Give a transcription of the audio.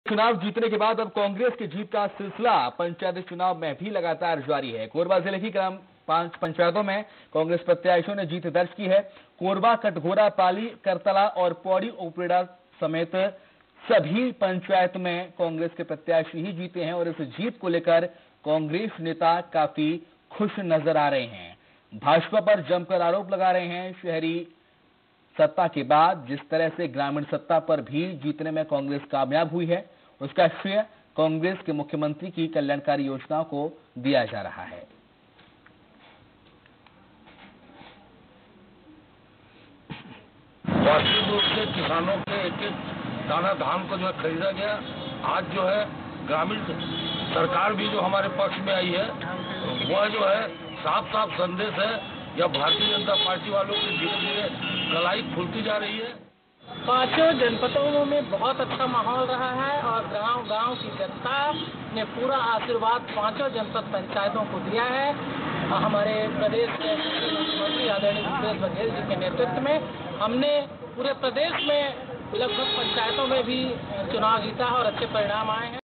चुनाव जीतने के बाद अब कांग्रेस की जीत का सिलसिला पंचायत चुनाव में भी लगातार जारी है। कोरबा जिले की ग्राम 5 पंचायतों में कांग्रेस प्रत्याशियों ने जीत दर्ज की है। कोरबा, कटघोरा, पाली, करतला और पौड़ी उपरेड़ा समेत सभी पंचायत में कांग्रेस के प्रत्याशी ही जीते हैं और इस जीत को लेकर कांग्रेस नेता काफी खुश नजर आ रहे हैं। भाजपा पर जमकर आरोप लगा रहे हैं। शहरी सत्ता के बाद जिस तरह से ग्रामीण सत्ता पर भी जीतने में कांग्रेस कामयाब हुई है, उसका श्रेय कांग्रेस के मुख्यमंत्री की कल्याणकारी योजनाओं को दिया जा रहा है। वास्तविक रूप से किसानों के एक एक दाना धान को जो है खरीदा गया। आज जो है ग्रामीण सरकार भी जो हमारे पक्ष में आई है, वह जो है साफ साफ संदेश है या भारतीय जनता पार्टी वालों की धीरे धीरे कलाई खुलती जा रही है। पांचों जनपदों में बहुत अच्छा माहौल रहा है और गांव-गांव की जनता ने पूरा आशीर्वाद पांचों जनपद पंचायतों को दिया है। हमारे प्रदेश के मुख्यमंत्री आदरणीय भूपेश बघेल जी के नेतृत्व में हमने पूरे प्रदेश में लगभग पंचायतों में भी चुनाव जीता और अच्छे परिणाम आए हैं।